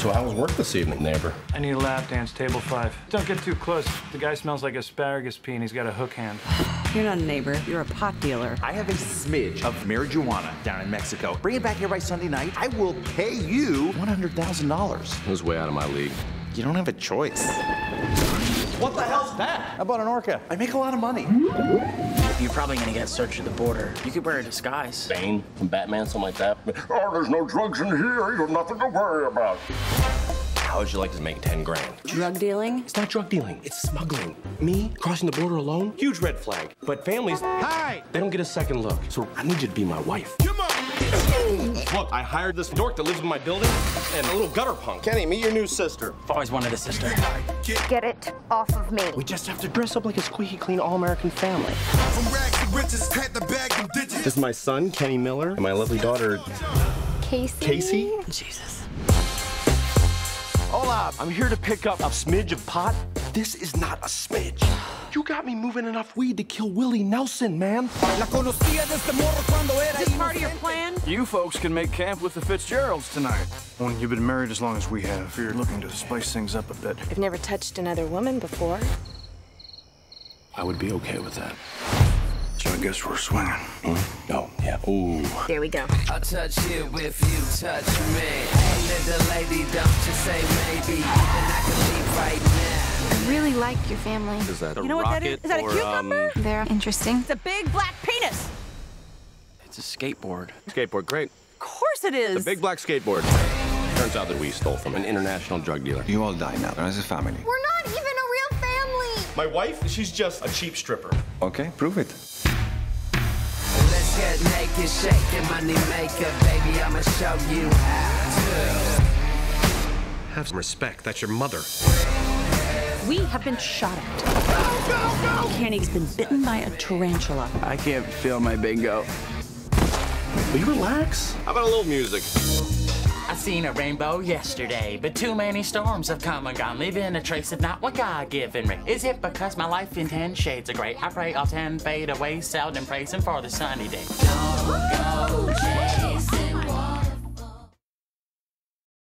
So how was work this evening, neighbor? I need a lap dance, table 5. Don't get too close. The guy smells like asparagus pea and he's got a hook hand. You're not a neighbor, you're a pot dealer. I have a smidge of marijuana down in Mexico. Bring it back here by Sunday night. I will pay you $100,000. It was way out of my league. You don't have a choice. What the hell's that? I bought an orca. I make a lot of money. You're probably gonna get searched at the border. You could wear a disguise. Bane from Batman, something like that. Oh, there's no drugs in here. You have nothing to worry about. How would you like to make 10 grand? Drug dealing? It's not drug dealing, it's smuggling. Me, crossing the border alone, huge red flag. But families, hi, they don't get a second look. So I need you to be my wife. Come on! Look, I hired this dork that lives in my building and a little gutter punk. Kenny, meet your new sister. I've always wanted a sister. Get it off of me. We just have to dress up like a squeaky clean all-American family. From rags to riches, had the bag and ditches. This is my son, Kenny Miller, and my lovely daughter, Casey? Casey. Jesus. Hola, I'm here to pick up a smidge of pot. This is not a smidge. You got me moving enough weed to kill Willie Nelson, man. Is this part of your plan? You folks can make camp with the Fitzgeralds tonight. When you've been married as long as we have, you're looking to spice things up a bit. I've never touched another woman before. I would be okay with that. So I guess we're swinging. Oh, yeah. Ooh. There we go. I'll touch you if you touch me. Hey, little lady, don't you say maybe. And I can leave right now. I really like your family. Is that a You know what that is? Is that a cucumber? They're interesting. It's a big black penis. It's a skateboard. Skateboard, great. Of course it is. The big black skateboard. Turns out that we stole from an international drug dealer. You all die now as a family. We're not even a real family. My wife, she's just a cheap stripper. Okay, prove it. Let's get naked, shaking money maker, baby. I'ma show you how to. Have some respect. That's your mother. We have been shot at. Kenny's been bitten by a tarantula. I can't feel my bingo. Will you relax? How about a little music? I seen a rainbow yesterday, but too many storms have come and gone, leaving a trace of not what God given me. Is it because my life in 10 shades of gray? I pray all 10 fade away, seldom praising for the sunny day. Don't go, Jay.